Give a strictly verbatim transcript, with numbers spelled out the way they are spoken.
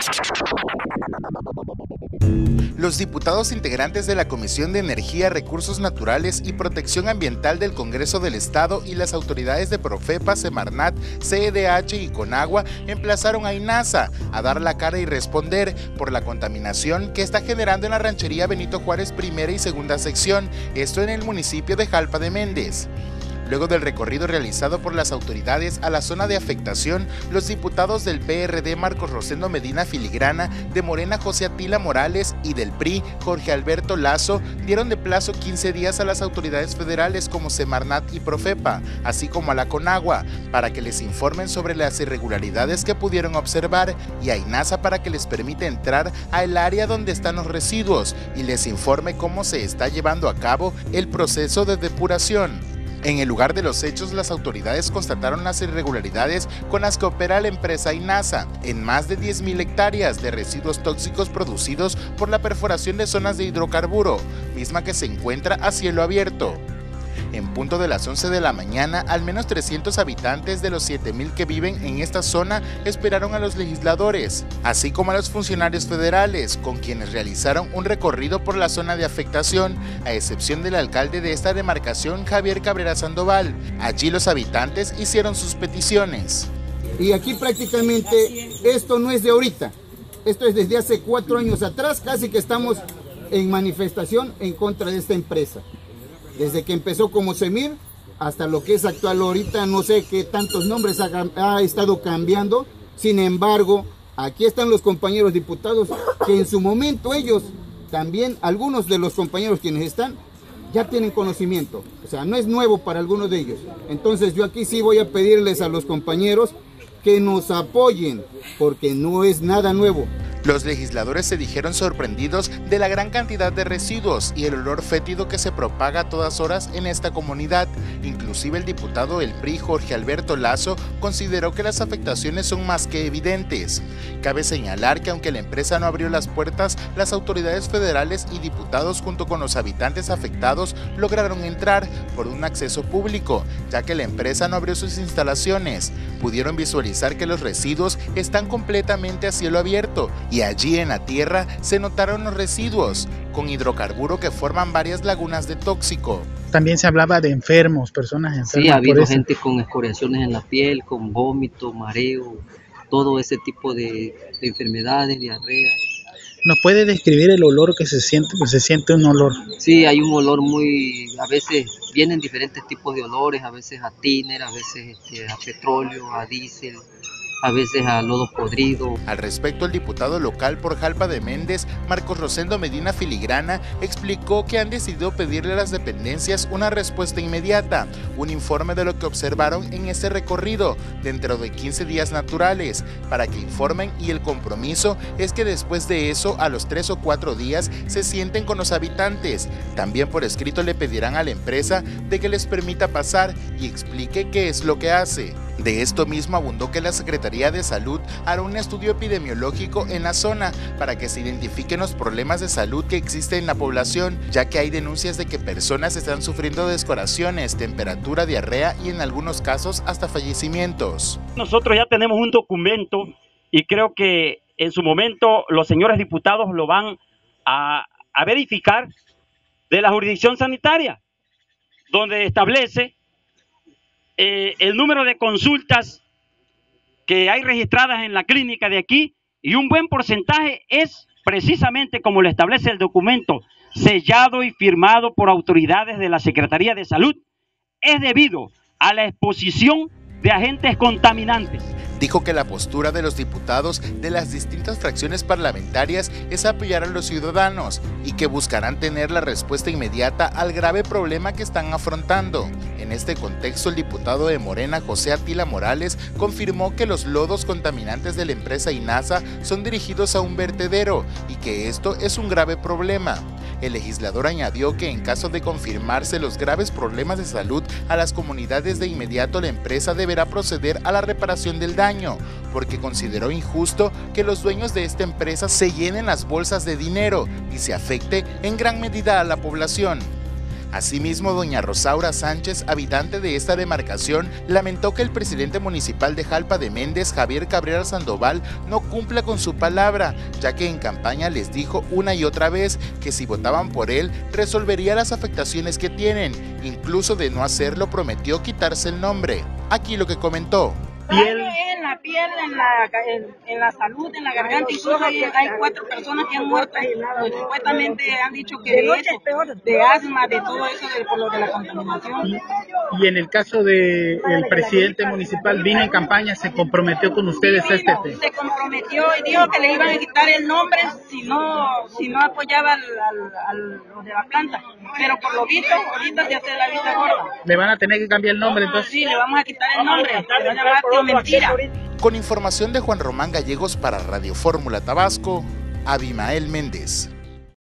Los diputados integrantes de la Comisión de Energía, Recursos Naturales y Protección Ambiental del Congreso del Estado y las autoridades de Profepa, Semarnat, C E D H y Conagua emplazaron a INASA a dar la cara y responder por la contaminación que está generando en la ranchería Benito Juárez primera y segunda sección, esto en el municipio de Jalpa de Méndez. Luego del recorrido realizado por las autoridades a la zona de afectación, los diputados del P R D Marcos Rosendo Medina Filigrana, de Morena José Atila Morales y del P R I Jorge Alberto Lazo dieron de plazo quince días a las autoridades federales como Semarnat y Profepa, así como a la Conagua, para que les informen sobre las irregularidades que pudieron observar, y a INASA para que les permita entrar al área donde están los residuos y les informe cómo se está llevando a cabo el proceso de depuración. En el lugar de los hechos, las autoridades constataron las irregularidades con las que opera la empresa INASA en más de diez mil hectáreas de residuos tóxicos producidos por la perforación de zonas de hidrocarburo, misma que se encuentra a cielo abierto. En punto de las once de la mañana, al menos trescientos habitantes de los siete mil que viven en esta zona esperaron a los legisladores, así como a los funcionarios federales, con quienes realizaron un recorrido por la zona de afectación, a excepción del alcalde de esta demarcación, Javier Cabrera Sandoval. Allí los habitantes hicieron sus peticiones. Y aquí prácticamente esto no es de ahorita, esto es desde hace cuatro años atrás, casi que estamos en manifestación en contra de esta empresa. Desde que empezó como Semir hasta lo que es actual ahorita, no sé qué tantos nombres ha, ha estado cambiando. Sin embargo, aquí están los compañeros diputados que en su momento ellos, también algunos de los compañeros quienes están, ya tienen conocimiento. O sea, no es nuevo para algunos de ellos. Entonces yo aquí sí voy a pedirles a los compañeros que nos apoyen, porque no es nada nuevo. Los legisladores se dijeron sorprendidos de la gran cantidad de residuos y el olor fétido que se propaga a todas horas en esta comunidad. Inclusive el diputado del P R I, Jorge Alberto Lazo, consideró que las afectaciones son más que evidentes. Cabe señalar que aunque la empresa no abrió las puertas, las autoridades federales y diputados junto con los habitantes afectados lograron entrar por un acceso público, ya que la empresa no abrió sus instalaciones. Pudieron visualizar que los residuos están completamente a cielo abierto, y allí en la tierra se notaron los residuos con hidrocarburo que forman varias lagunas de tóxico. También se hablaba de enfermos, personas enfermas. Sí, ha habido gente con escoriaciones en la piel, con vómito, mareo, todo ese tipo de, de enfermedades, diarrea. ¿Nos puede describir el olor que se siente? Pues se siente un olor. Sí, hay un olor muy, a veces vienen diferentes tipos de olores, a veces a tiner, a veces este, a petróleo, a diésel, a veces a lodo podrido. Al respecto, el diputado local por Jalpa de Méndez, Marcos Rosendo Medina Filigrana, explicó que han decidido pedirle a las dependencias una respuesta inmediata, un informe de lo que observaron en este recorrido dentro de quince días naturales, para que informen, y el compromiso es que después de eso, a los tres o cuatro días, se sienten con los habitantes. También por escrito le pedirán a la empresa de que les permita pasar y explique qué es lo que hace. De esto mismo abundó que la Secretaría de Salud hará un estudio epidemiológico en la zona para que se identifiquen los problemas de salud que existen en la población, ya que hay denuncias de que personas están sufriendo descoloraciones, temperatura, diarrea y en algunos casos hasta fallecimientos. Nosotros ya tenemos un documento y creo que en su momento los señores diputados lo van a, a verificar, de la jurisdicción sanitaria, donde establece Eh, el número de consultas que hay registradas en la clínica de aquí, y un buen porcentaje es precisamente como lo establece el documento, sellado y firmado por autoridades de la Secretaría de Salud, es debido a la exposición de agentes contaminantes. Dijo que la postura de los diputados de las distintas fracciones parlamentarias es apoyar a los ciudadanos y que buscarán tener la respuesta inmediata al grave problema que están afrontando. En este contexto, el diputado de Morena, José Atila Morales, confirmó que los lodos contaminantes de la empresa INASA son dirigidos a un vertedero y que esto es un grave problema. El legislador añadió que en caso de confirmarse los graves problemas de salud a las comunidades, de inmediato la empresa deberá proceder a la reparación del daño, porque consideró injusto que los dueños de esta empresa se llenen las bolsas de dinero y se afecte en gran medida a la población. Asimismo, doña Rosaura Sánchez, habitante de esta demarcación, lamentó que el presidente municipal de Jalpa de Méndez, Javier Cabrera Sandoval, no cumpla con su palabra, ya que en campaña les dijo una y otra vez que si votaban por él, resolvería las afectaciones que tienen. Incluso de no hacerlo, prometió quitarse el nombre. Aquí lo que comentó. Piel. En la piel, en la, en, en la salud, en la garganta, incluso hay, hay cuatro personas que han muerto, pues, supuestamente han dicho que de eso, de asma, de todo eso, de, por lo de la contaminación. Y, y en el caso del presidente municipal, vino en campaña, se comprometió con ustedes a este tema. Se comprometió y dijo que le iban a quitar el nombre si no, si no apoyaba al, al, al, lo de la planta, pero por lo visto, ahorita se hace la vista gorda. ¿Le van a tener que cambiar el nombre entonces? Sí, le vamos a quitar el nombre, le van a llamar mentira. Con información de Juan Román Gallegos para Radio Fórmula Tabasco, Abimael Méndez.